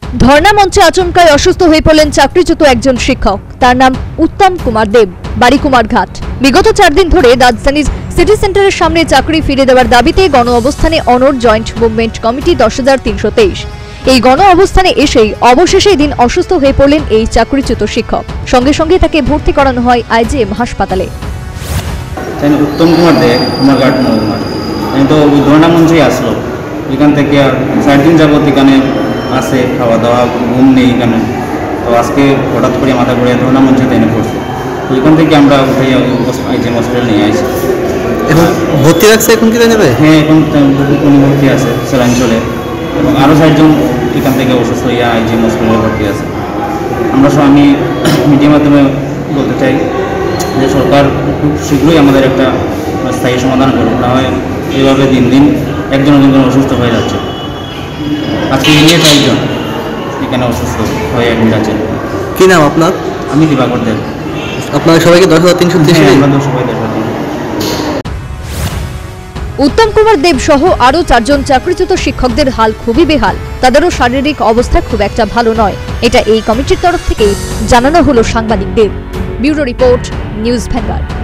ধর্ণা মঞ্চে আচমকায় অসুস্থ হয়ে পড়লেন চাকরিচ্যুত একজন শিক্ষক। তার নাম উত্তম কুমার দেব, বাড়ি কুমারঘাট। বিগত 4 দিন ধরে রাজধানীর সিটি সেন্টারের সামনে চাকরি ফিরে দেওয়ার দাবিতে গণ অবস্থানে অনর জয়েন্ট মুভমেন্ট কমিটি 10,323। এই গণ অবস্থানে এসেই অবশেষে দিন অসুস্থ হয়ে পড়লেন এই চাকরিচ্যুত শিক্ষক। সঙ্গে সঙ্গে তাকে ভর্তি করানো হয় আইজিএম হাসপাতালে। উত্তম কুমার দেব, কুমারঘাট মহকুমার। তো ধর্ণা মঞ্চেই আসলো, এখান থেকে 4 দিন যাবত এখানে আসে, খাওয়া দাওয়া ঘুম নেই এখানে। তো আজকে হঠাৎ করে মাথা ঘুরে ধর্ণা মঞ্চে এনে পড়ছে। তো এখান থেকে আমরা উঠে আইজিএম হসপিটাল নিয়ে আসি। এখন ভর্তি রাখছে, এখন কি নেবে? হ্যাঁ, এখন উনি ভর্তি আছে স্যালাইন চলে, এবং আরও 4 জন এখান থেকে অসুস্থ হইয়া আইজিএম হসপিটালে ভর্তি আছে। আমি মিডিয়ার মাধ্যমে বলতে চাই যে সরকার খুব শীঘ্রই আমাদের একটা স্থায়ী সমাধান করুক, না হয় এইভাবে দিন দিন একজন অসুস্থ হয়ে যাচ্ছে। আজকে নিয়ে 4 জন এখানে অসুস্থ হয়ে অ্যাডমিট আছে। কী নাম আপনার? আমি দিবাকর দেব। আপনার সবাইকে 10,323? আমরা সবাই 10,323। উত্তম কুমার দেব সহ আরও 4 জন চাকরিচ্যুত শিক্ষকদের হাল খুবই বেহাল। তাদেরও শারীরিক অবস্থা খুব একটা ভালো নয়। এটা এই কমিটির তরফ থেকে জানানো হলো সাংবাদিকদের। Bureau report, News vanguard.